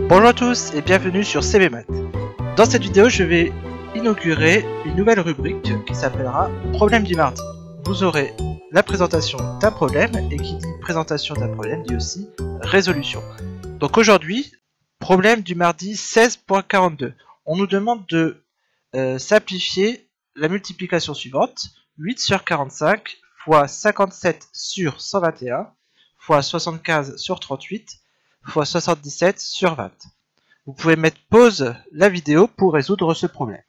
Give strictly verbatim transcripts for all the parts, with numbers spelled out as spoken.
Bonjour à tous et bienvenue sur C B Math. Dans cette vidéo, je vais inaugurer une nouvelle rubrique qui s'appellera Problème du mardi. Vous aurez la présentation d'un problème et qui dit présentation d'un problème dit aussi résolution. Donc aujourd'hui, problème du mardi seize point quarante-deux. On nous demande de euh, simplifier la multiplication suivante: huit sur quarante-cinq fois cinquante-sept sur cent vingt et un fois soixante-quinze sur trente-huit fois soixante-dix-sept sur vingt. Vous pouvez mettre pause la vidéo pour résoudre ce problème.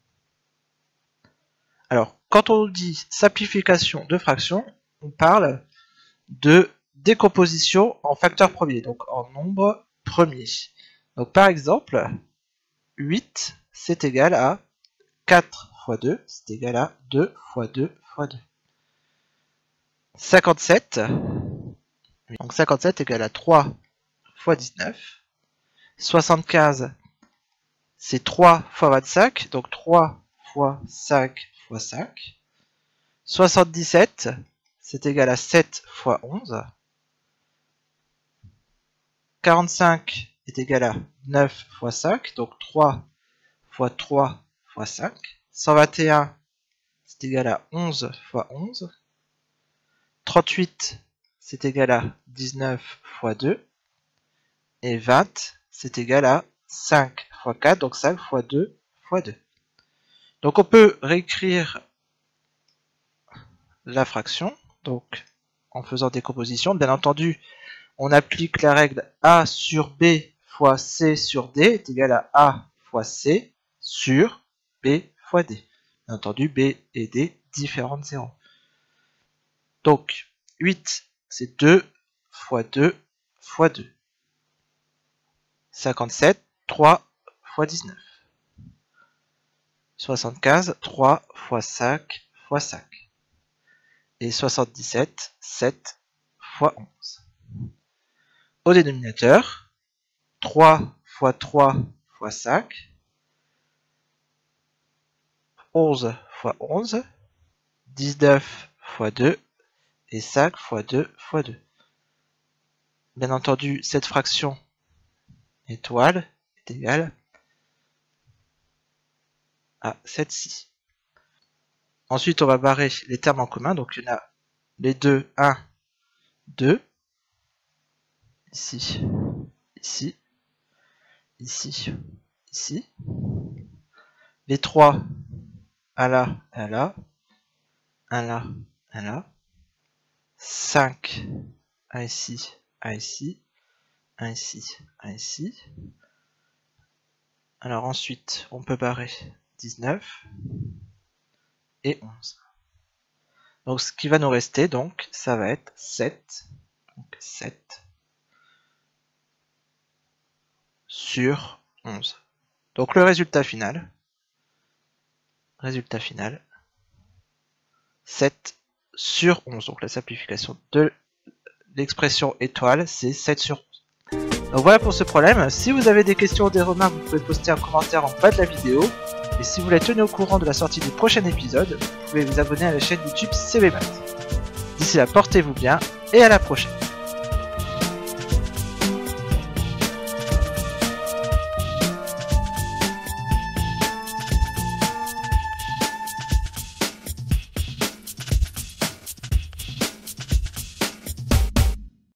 Alors, quand on dit simplification de fractions, on parle de décomposition en facteurs premiers, donc en nombre premier. Donc par exemple, huit c'est égal à quatre fois deux, c'est égal à deux fois deux fois deux. cinquante-sept, donc cinquante-sept égale à trois fois dix-neuf. soixante-quinze, c'est trois fois vingt-cinq, donc trois fois cinq fois cinq. soixante-dix-sept, c'est égal à sept fois onze. quarante-cinq est égal à neuf fois cinq, donc trois fois trois fois cinq. cent vingt et un, c'est égal à onze fois onze. trente-huit, c'est égal à dix-neuf fois deux. Et vingt, c'est égal à cinq fois quatre, donc cinq fois deux fois deux. Donc on peut réécrire la fraction, donc en faisant décomposition. Bien entendu, on applique la règle A sur B fois C sur D est égal à A fois C sur B fois D. Bien entendu, B et D différents de zéro. Donc huit, c'est deux fois deux fois deux. cinquante-sept, trois fois dix-neuf. soixante-quinze, trois fois cinq fois cinq. Et soixante-dix-sept, sept fois onze. Au dénominateur, trois fois trois fois cinq. onze fois onze. dix-neuf fois deux. Et cinq fois deux fois deux. Bien entendu, cette fraction étoile est égale à sept ci. Ensuite, on va barrer les termes en commun. Donc, il y en a les deux, un, deux. Ici, ici, ici, ici. Les trois, un là, un là. un là, un là. cinq, un ici, un ici. un ici, un ici. Alors ensuite, on peut barrer dix-neuf et onze. Donc ce qui va nous rester, donc, ça va être sept. Donc sept sur onze. Donc le résultat final, résultat final, sept sur onze. Donc la simplification de l'expression étoile, c'est sept sur onze. Donc voilà pour ce problème. Si vous avez des questions ou des remarques, vous pouvez poster un commentaire en bas de la vidéo. Et si vous voulez être tenu au courant de la sortie du prochain épisode, vous pouvez vous abonner à la chaîne YouTube C B Math. D'ici là, portez-vous bien et à la prochaine.